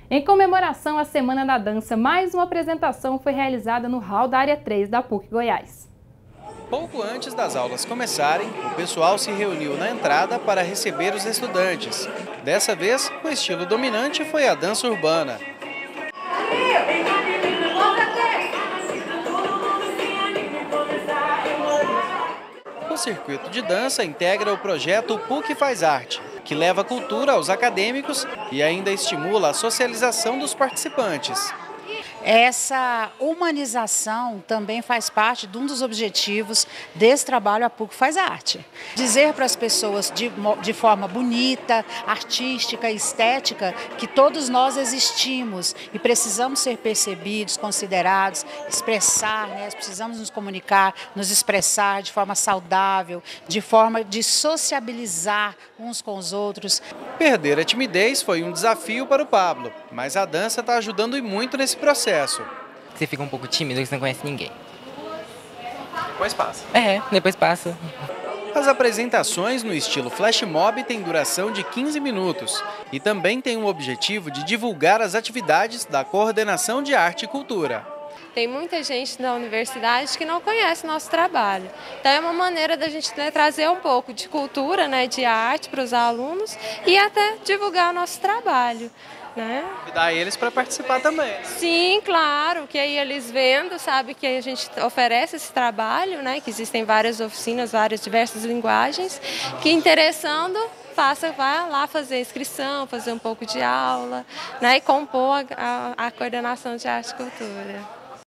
Em comemoração à Semana da Dança, mais uma apresentação foi realizada no hall da Área 3 da PUC Goiás. Pouco antes das aulas começarem, o pessoal se reuniu na entrada para receber os estudantes. Dessa vez, o estilo dominante foi a dança urbana. O circuito de dança integra o projeto PUC Faz Arte, que leva cultura aos acadêmicos e ainda estimula a socialização dos participantes. Essa humanização também faz parte de um dos objetivos desse trabalho A PUC Faz Arte. Dizer para as pessoas de forma bonita, artística, estética, que todos nós existimos e precisamos ser percebidos, considerados, expressar, precisamos nos comunicar, nos expressar de forma saudável, de forma de sociabilizar uns com os outros. Perder a timidez foi um desafio para o Pablo, mas a dança está ajudando e muito nesse processo. Você fica um pouco tímido, você não conhece ninguém. Depois passa. Depois passa. As apresentações no estilo flash mob têm duração de 15 minutos e também tem o objetivo de divulgar as atividades da Coordenação de Arte e Cultura. Tem muita gente da universidade que não conhece nosso trabalho. Então é uma maneira da gente trazer um pouco de cultura, de arte para os alunos e até divulgar o nosso trabalho. Convidar eles para participar também. Sim, claro, que aí eles vendo, sabe que a gente oferece esse trabalho, que existem várias oficinas, várias diversas linguagens, que interessando, vá lá fazer inscrição, fazer um pouco de aula, e compor a coordenação de arte e cultura.